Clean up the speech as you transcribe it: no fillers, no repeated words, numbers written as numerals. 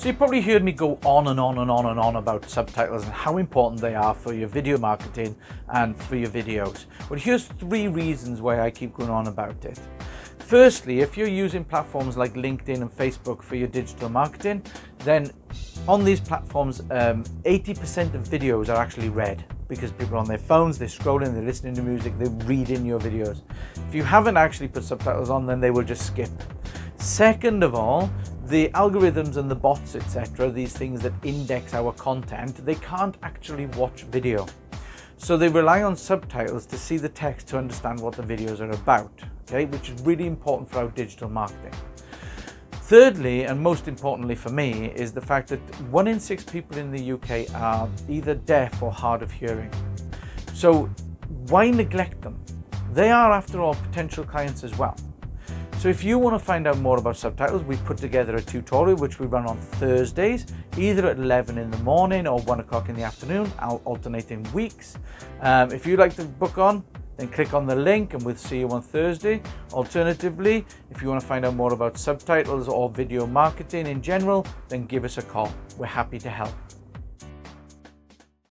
So you probably heard me go on and on and on and on about subtitles and how important they are for your video marketing and for your videos. But here's 3 reasons why I keep going on about it. Firstly, if you're using platforms like LinkedIn and Facebook for your digital marketing, then on these platforms, 80% of videos are actually read because people are on their phones, they're scrolling, they're listening to music, they're reading your videos. If you haven't actually put subtitles on, then they will just skip. Second of all, the algorithms and the bots, etc., these things that index our content, they can't actually watch video. So they rely on subtitles to see the text to understand what the videos are about, okay, which is really important for our digital marketing. Thirdly, and most importantly for me, is the fact that 1 in 6 people in the UK are either deaf or hard of hearing. So why neglect them? They are, after all, potential clients as well. So if you want to find out more about subtitles, we've put together a tutorial which we run on Thursdays, either at 11 in the morning or 1 o'clock in the afternoon, alternating weeks. If you'd like to book on, then click on the link and we'll see you on Thursday. Alternatively, if you want to find out more about subtitles or video marketing in general, then give us a call. We're happy to help.